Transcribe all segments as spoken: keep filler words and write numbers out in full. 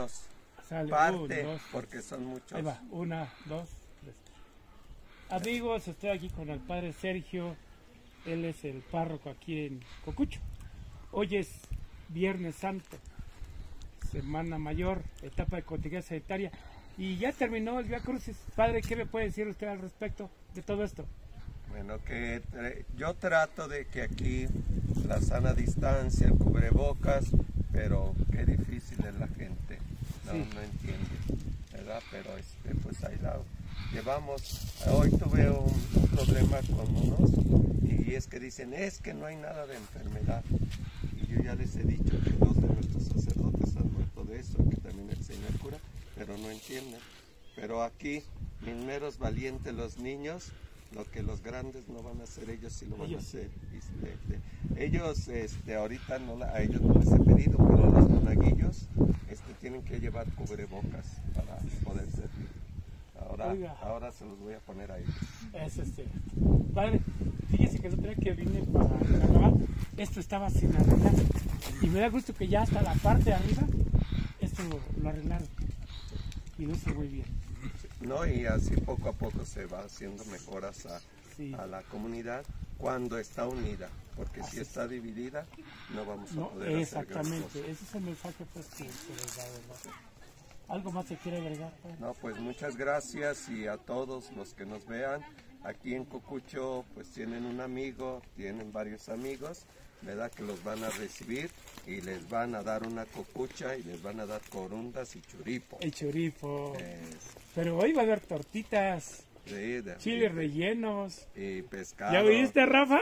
niños. Sale, Parte, un, dos, porque son muchos. ahí va, una, dos, tres. Amigos, estoy aquí con el padre Sergio. Él es el párroco aquí en Cocucho. Hoy es Viernes Santo, Semana Mayor, etapa de contingencia sanitaria. Y ya terminó el Vía Crucis. Padre, ¿qué me puede decir usted al respecto de todo esto? Bueno, que eh, yo trato de que aquí la sana distancia, el cubrebocas, pero qué difícil es la gente, no, Sí. no entiende, ¿verdad? Pero este, pues ahí la llevamos. Hoy tuve un, un problema con unos y es que dicen, es que no hay nada de enfermedad. Y yo ya les he dicho que dos de nuestros sacerdotes han muerto de eso, que también el Señor cura, pero no entienden. Pero aquí, mis meros valientes los niños, lo que los grandes no van a hacer, ellos sí lo van Ellos. a hacer. Este, este, ellos, este, ahorita no la, a ellos no les he pedido, pero los monaguillos este, tienen que llevar cubrebocas para poder servir. Ahora, Oiga. ahora se los voy a poner a ellos. Es este. Padre, fíjese que el otro día que vine para grabar, esto estaba sin arreglar. Y me da gusto que ya hasta la parte de arriba, esto lo, lo arreglaron. Y lo hizo muy bien. ¿No? Y así poco a poco se va haciendo mejoras a, Sí. a la comunidad cuando está unida, porque Así si es. está dividida no vamos a No, poder hacer gran exactamente. cosa. Ese es el mensaje pues, que se les da, ¿verdad? ¿Algo más se quiere agregar, padre? No, pues muchas gracias y a todos los que nos vean. Aquí en Cocucho pues tienen un amigo, tienen varios amigos, ¿verdad? Que los van a recibir y les van a dar una cocucha y les van a dar corundas y churipo. El choripo. Es- Pero hoy va a haber tortitas, sí, de- chiles rellenos. y pescado. ¿Ya viste, Rafa?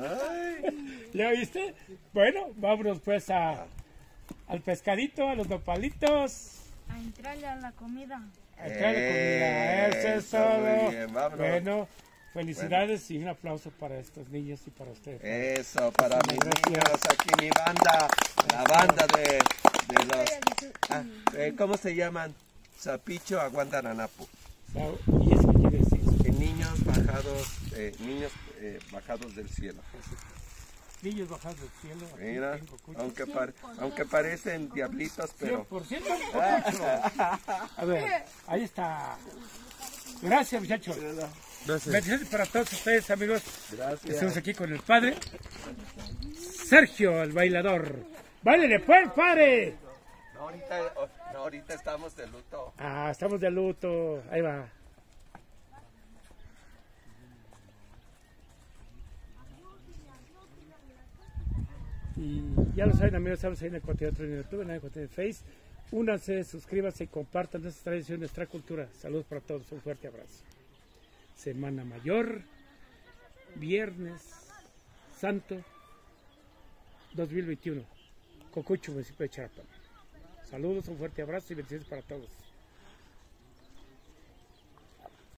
Ay, ¿Ya viste? Bueno, vámonos pues a, al pescadito, a los nopalitos. A entrarle a la comida. A traer la comida. Eso es Eso, todo. muy bien, vámonos. Bueno, felicidades y un aplauso para estos niños y para ustedes. Eso, para mis Gracias. niños, aquí mi banda, la banda de, de los... ah, eh, ¿cómo se llaman? Zapicho Aguandaranapu. ¿Y eso qué quiere decir? Eh, niños bajados, eh, niños eh, bajados del cielo. Niños bajados del cielo. aquí Mira, en Cocucho. aunque, par- aunque parecen diablitos, pero... cien por ciento Cocucho. A ver, ahí está. Gracias, muchachos. Bendiciones para todos ustedes, amigos. Gracias. Estamos aquí con el padre Sergio, el bailador. ¡Báilele pues, padre! No, ahorita, no, ahorita estamos de luto. Ah, estamos de luto. Ahí va. Y ya lo saben, amigos, estamos ahí en el contenido en YouTube, en el contenido de Face. Únanse, suscríbanse y compartan nuestra tradición, nuestra cultura. Saludos para todos, un fuerte abrazo. Semana Mayor, Viernes Santo dos mil veintiuno, Cocucho, municipio de Charapan. Saludos, un fuerte abrazo y bendiciones para todos.